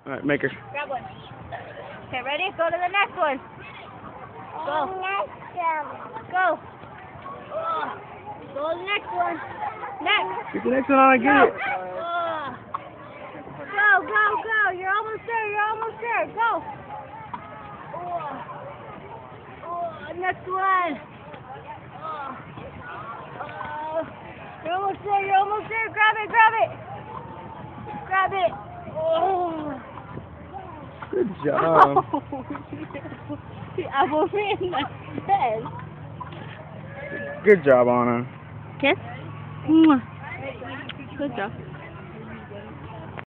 Alright, make her. Grab one. Okay, ready? Go to the next one. Go. Go. Go to the next one. Next. Get the next one on and get it. Go, go, go. You're almost there. You're almost there. Go. Next one. You're almost there. You're almost there. Grab it. Grab it. Grab it. Good job. I'm over in my bed. Good job, Anna. Kiss. Good job.